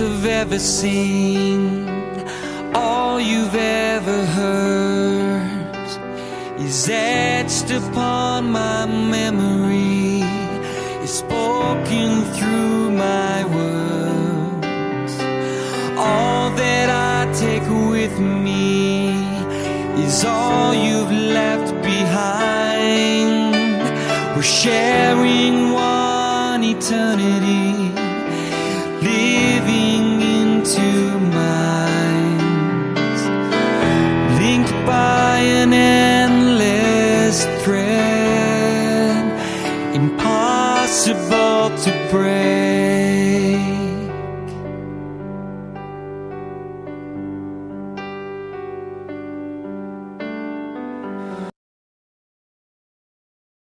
have ever seen, all you've ever heard is etched upon my memory, is spoken through my words. All that I take with me is all you've left behind. We're sharing one eternity, living into minds, linked by an endless thread, impossible to break.